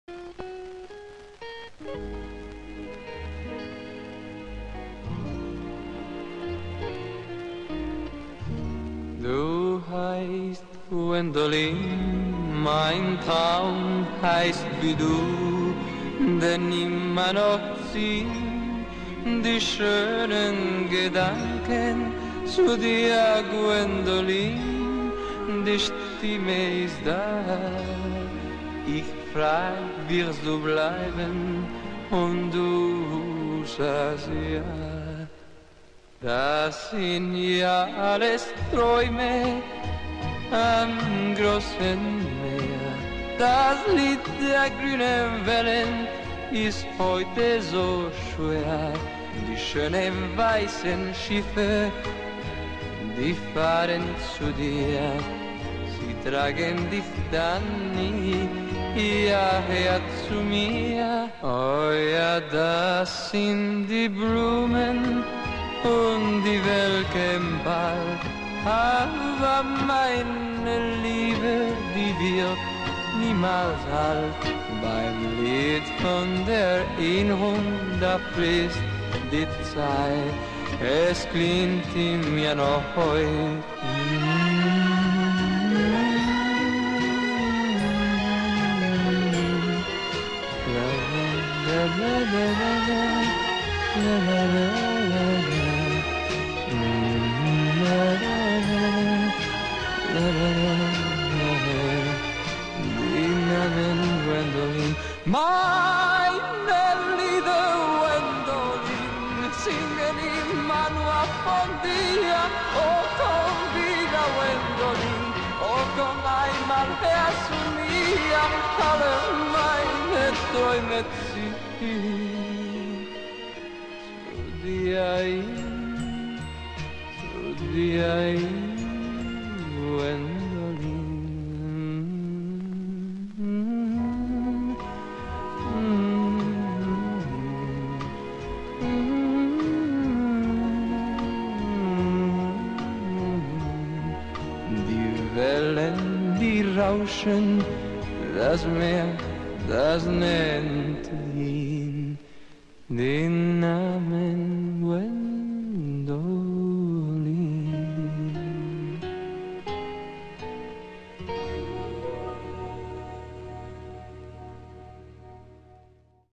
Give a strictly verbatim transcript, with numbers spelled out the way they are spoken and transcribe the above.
Du heißt Gwendolin, mein Traum heißt wie du, denn immer noch ziehen die schönen Gedanken zu dir, Gwendolin, die Stimme ist da. Ich frag, wirst du bleiben? Und du sagst ja. Das sind ja alles Träume am großen Meer. Das Lied der grünen Wellen ist heute so schwer. Die schönen weißen Schiffe, die fahren zu dir. Sie tragen dich dann nie hierher zu mir. Oh ja, das sind die Blumen und die welken bald, aber meine Liebe, die wird niemals alt. Beim Lied von der Erinnerung, da fließt die Zeit, es klingt in mir noch heute. La la la la la la la la la. Gwendolin, meine liebe Gwendolin, singen immer nur von dir. Oh, komm wieder, Gwendolin, oh, komm einmal her zu mir, alle meine Träume ziehen zu dir hin, zu dir hin, Gwendolin. Die Wellen, die rauschen, das Meer, das nennt ihn den Namen Gwendolin.